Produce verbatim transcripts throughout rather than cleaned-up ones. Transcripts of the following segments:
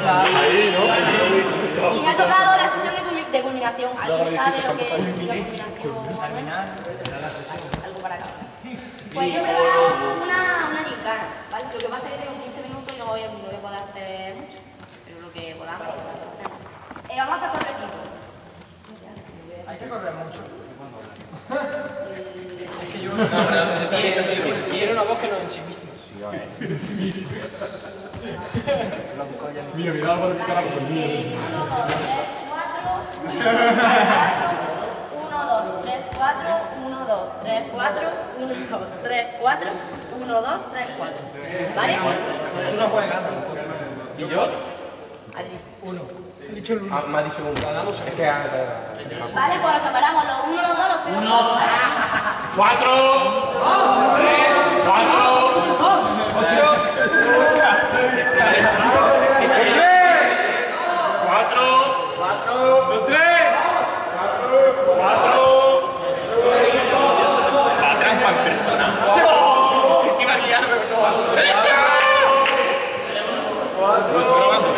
Ahí, ¿no? Y me ha tocado la sesión de, culmi- de culminación. ¿Alguien sabe lo que es la culminación? Terminar. Algo para acá. Pues yo he preparado una, una gincana, ¿vale? Lo que pasa es que tengo quince minutos y no voy, a- no voy a poder hacer mucho, pero lo que podamos. Eh, vamos a hacer cuatro equipos. Hay que correr mucho. Es que yo No, pero tiene, tiene una voz que no en sí mismo. Mira, mira, para buscar a uno, dos, tres, cuatro. uno, dos, tres, cuatro. uno, dos, tres, cuatro. uno, dos, tres, cuatro. uno, dos, tres, cuatro. ¿Vale? Tú no juegas. ¿Y yo? Adri. Ah, me ha dicho uno. Es que ah, Vale, pues nos separamos los uno, los dos, los tres, los cuatro. ¡Cuatro! ¡Tres! ¡Cuatro! ¡Ocho! ¡Cuatro! ¡Cuatro! ¡Tres! ¡Cuatro! la trampa en persona. ¡Qué iba a guiarme! ¡Eso! Lo estoy grabando.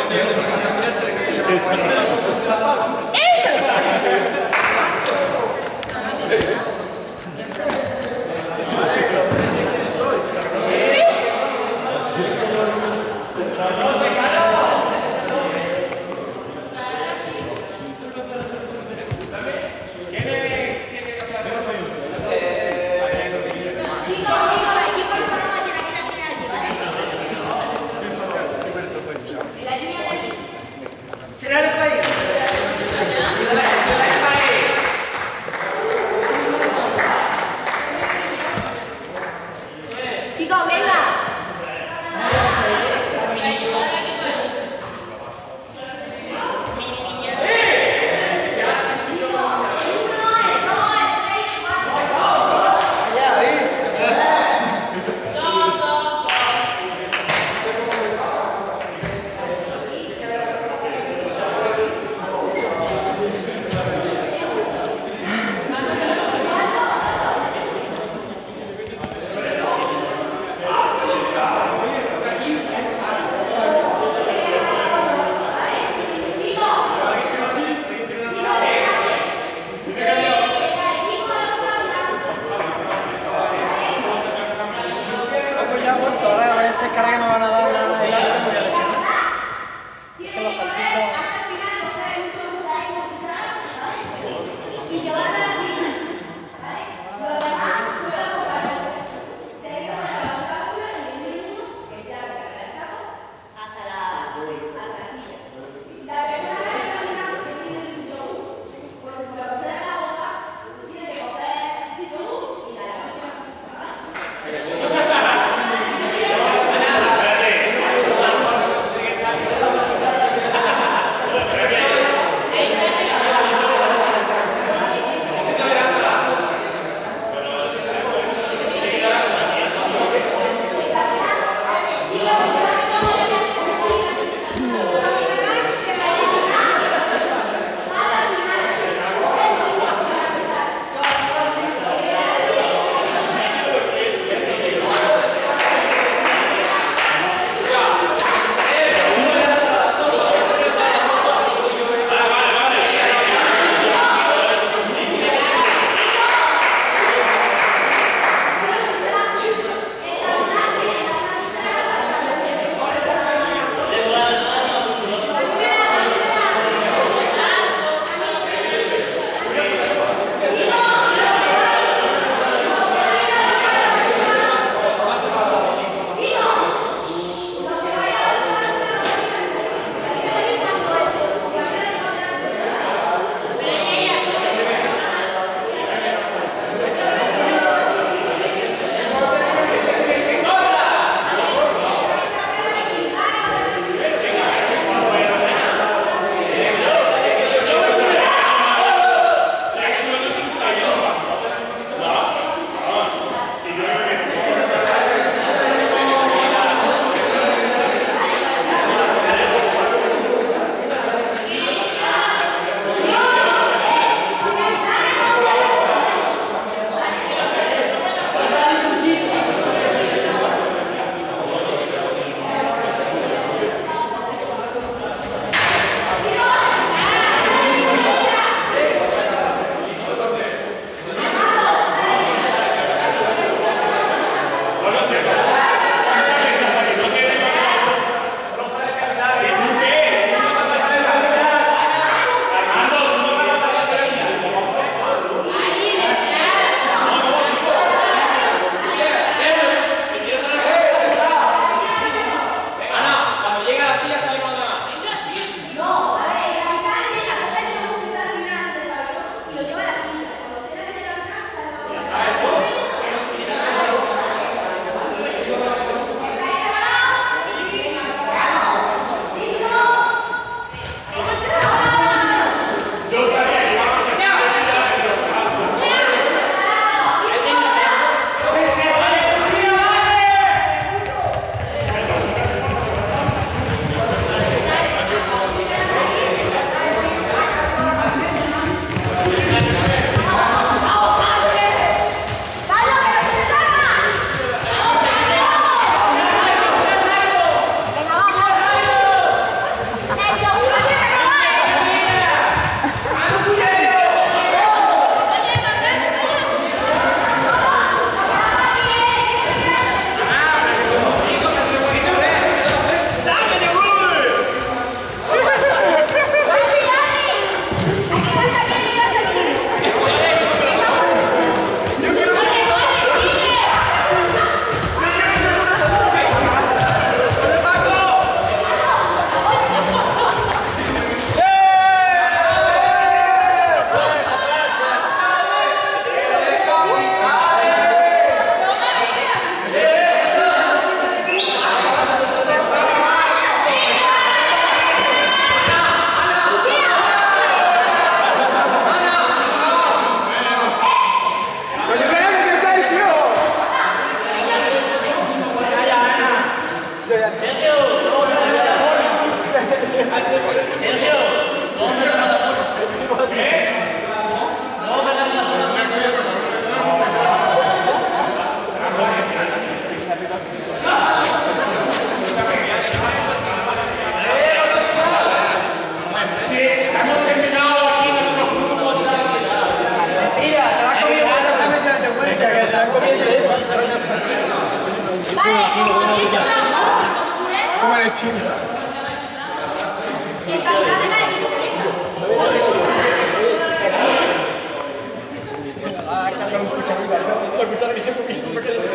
La cuchara que siempre me porque le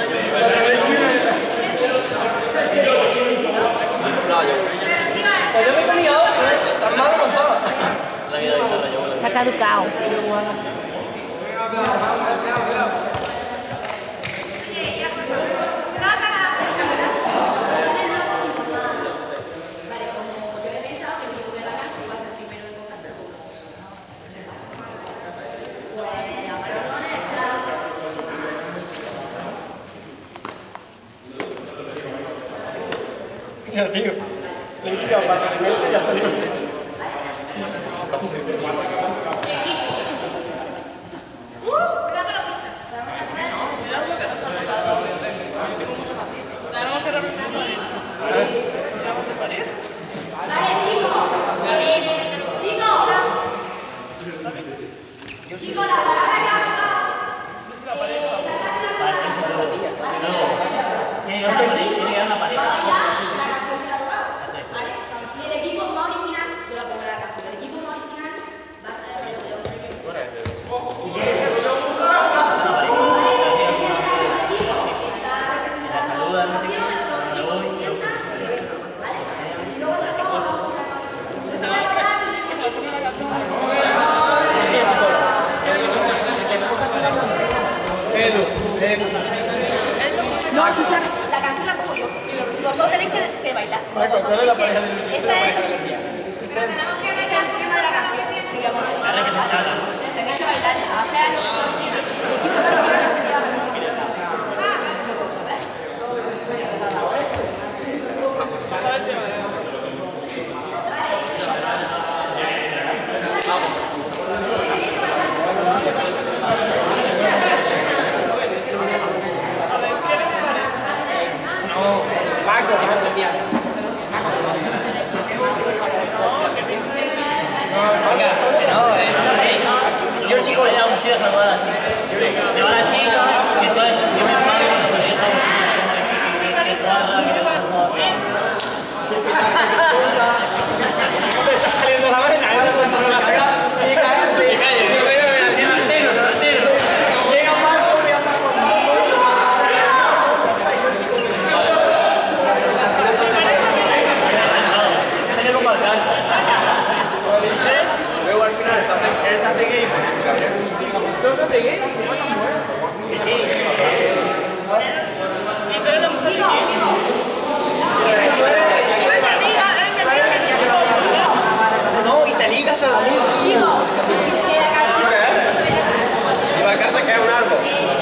yo me he comido otra, tan malo no estaba. Está caducado. Mira, tío, le he tirado para el nivel y ya salió. Chicos, la palabra ya una pared. el equipo más original, yo la pongo en la captura, el equipo más original va a ser el no, escúchame, la canción la pongo yo. Vosotros tenéis que, que bailar. Marco, ¿cuál es la pareja de Luis? Ese es, ese es el tema de la canción. Tenéis que bailar, hacer lo que se original. Yo sí con ella un tío saludar a la chica. Se va la chica, y entonces yo me enfado y me dejo que jugarla, que le pongo bien. Me está saliendo la vaina, ¿eh? Me cae, me cae. Llega Marco, me anda con luego al final él se hace gay, ¿no se hace gay? No, y te ligas a la misma. Chicos, que la canción no se ve. ¿Y Valcarce qué es un árbol?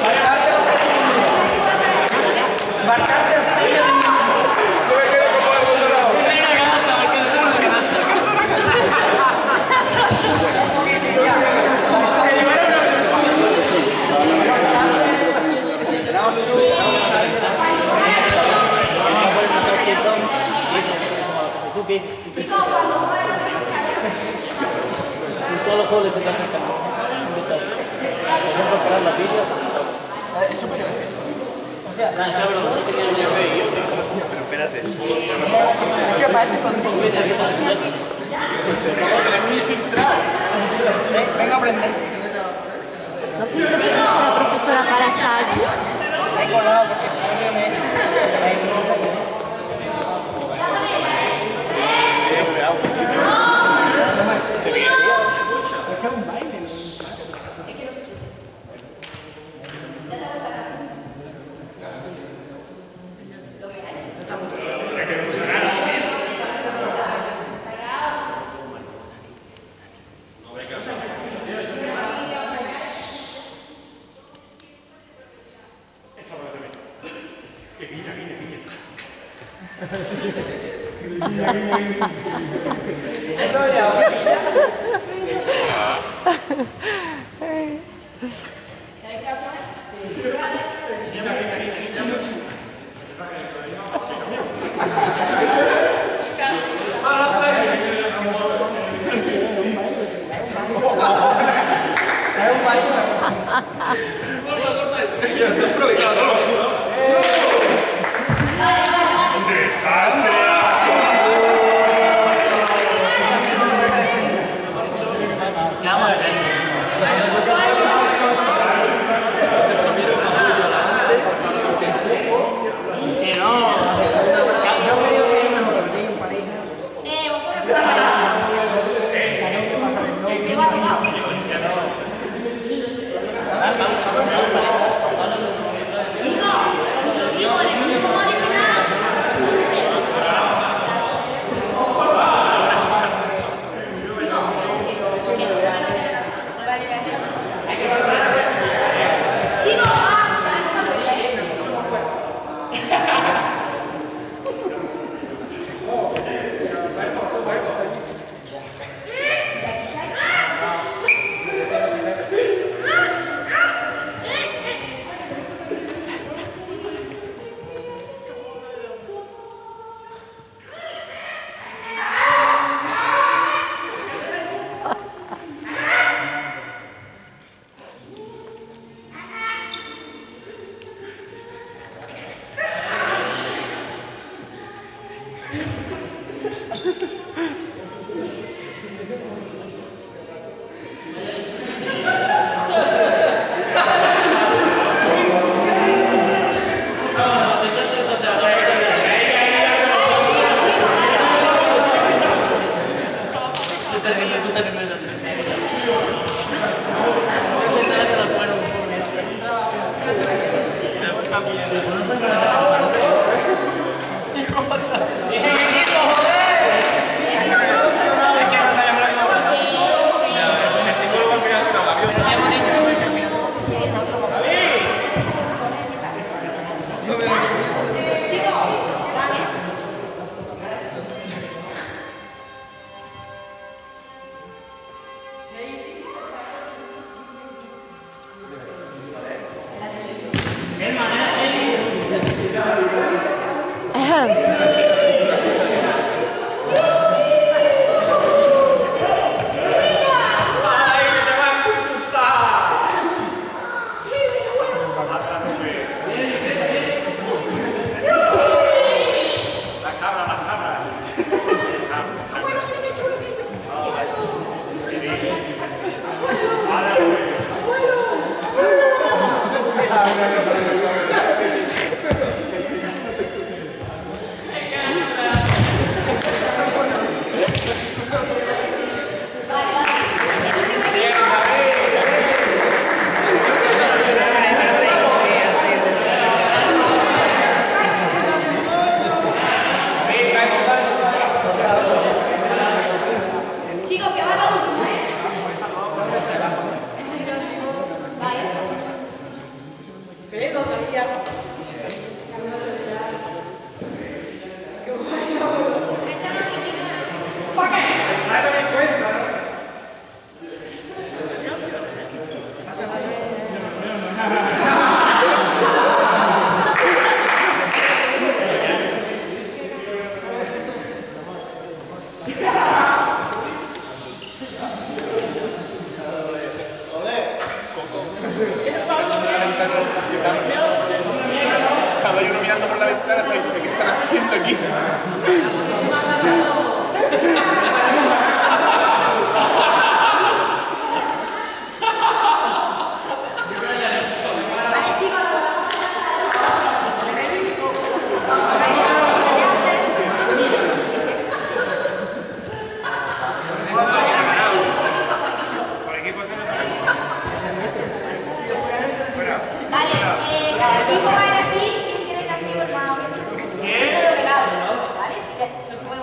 Marcarse hasta ahí. Yo me quedo como el otro lado. Chicos, cuando juegan Todos los juegos le intentas hacer cambio. Por ejemplo, parar la pila. Eso me gracioso. O sea, nada, claro, no sé qué yo veo. Pero espérate. Es que parece con un poco de que está en clase. Es muy filtrado. Venga a aprender. la profesora para estar allí. Me he colado porque si no yo me... Eso ya, ¡Desastre! Estaba yo mirando por la ventana y dije, ¿qué están haciendo aquí? Cada equipo va a elegir quién quiere que ha sido el más o menos. ¿Vale? Si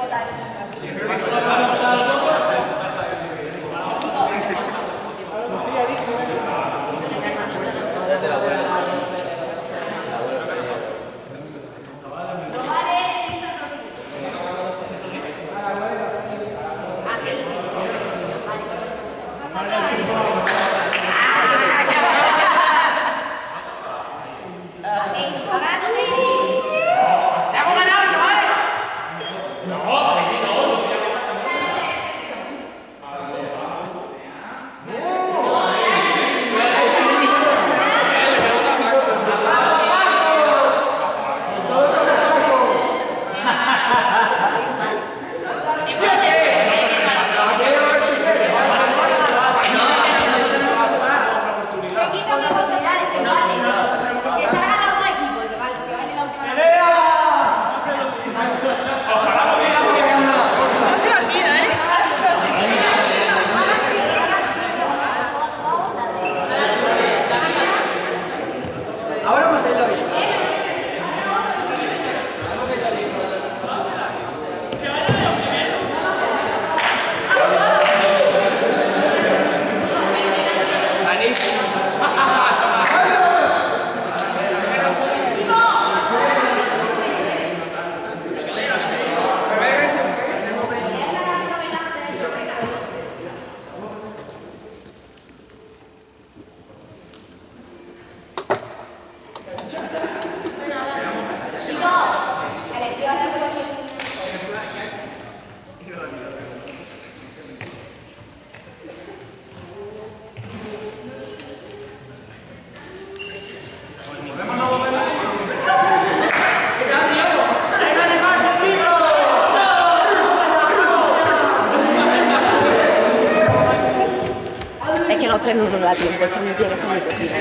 postre no nos da tiempo, es que mi tía que se me cocina.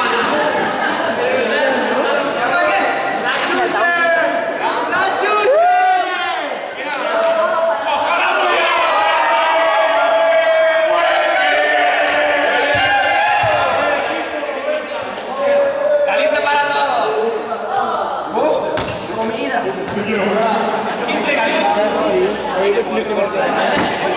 ¡Caliza para todos! ¡Uh! ¡Comida! ¿Quién te caliza?